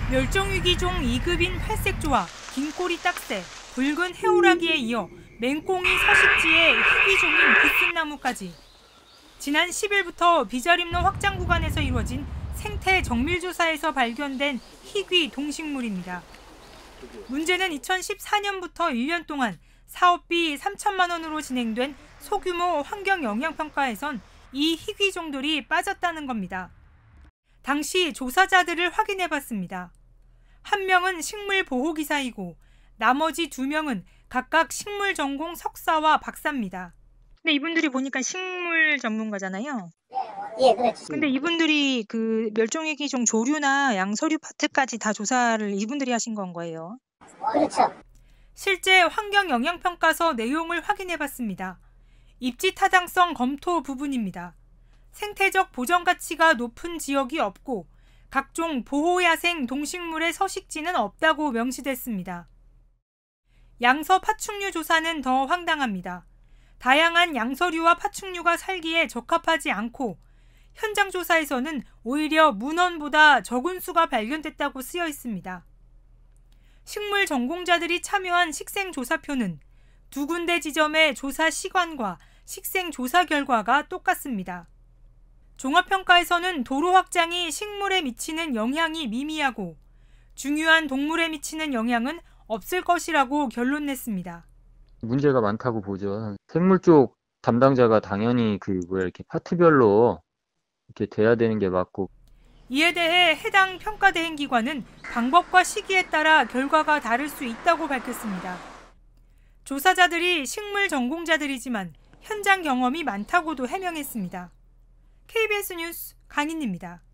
멸종위기종 2급인 팔색조와 긴꼬리 딱새, 붉은 해오라기에 이어 맹꽁이 서식지의 희귀종인 비스나무까지 지난 10일부터 비자림로 확장 구간에서 이루어진 생태 정밀조사에서 발견된 희귀 동식물입니다. 문제는 2014년부터 1년 동안 사업비 3천만 원으로 진행된 소규모 환경영향평가에선 이 희귀종들이 빠졌다는 겁니다. 당시 조사자들을 확인해봤습니다. 한 명은 식물보호기사이고 나머지 2명은 각각 식물 전공 석사와 박사입니다. 근데 이분들이 보니까 식물 전문가잖아요. 예, 그렇지. 근데 이분들이 그 멸종위기종 조류나 양서류 파트까지 다 조사를 이분들이 하신 건 거예요. 그렇죠. 실제 환경영향평가서 내용을 확인해봤습니다. 입지 타당성 검토 부분입니다. 생태적 보전 가치가 높은 지역이 없고 각종 보호야생 동식물의 서식지는 없다고 명시됐습니다. 양서 파충류 조사는 더 황당합니다. 다양한 양서류와 파충류가 살기에 적합하지 않고 현장 조사에서는 오히려 문헌보다 적은 수가 발견됐다고 쓰여 있습니다. 식물 전공자들이 참여한 식생조사표는 2군데 지점의 조사 시간과 식생조사 결과가 똑같습니다. 종합평가에서는 도로 확장이 식물에 미치는 영향이 미미하고 중요한 동물에 미치는 영향은 없을 것이라고 결론냈습니다. 문제가 많다고 보죠. 생물 쪽 담당자가 당연히 이렇게 파트별로 이렇게 돼야 되는 게 맞고. 이에 대해 해당 평가 대행 기관은 방법과 시기에 따라 결과가 다를 수 있다고 밝혔습니다. 조사자들이 식물 전공자들이지만 현장 경험이 많다고도 해명했습니다. KBS 뉴스 강인입니다.